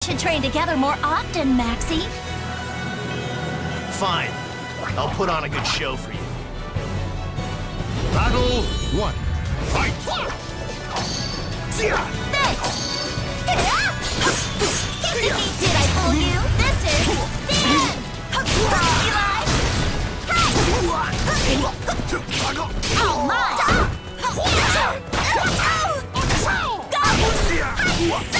should train together more often, Maxi. Fine. I'll put on a good show for you. Battle 1. Fight! Thanks! Did I fool you? This is the end! Eli! Oh my! Go!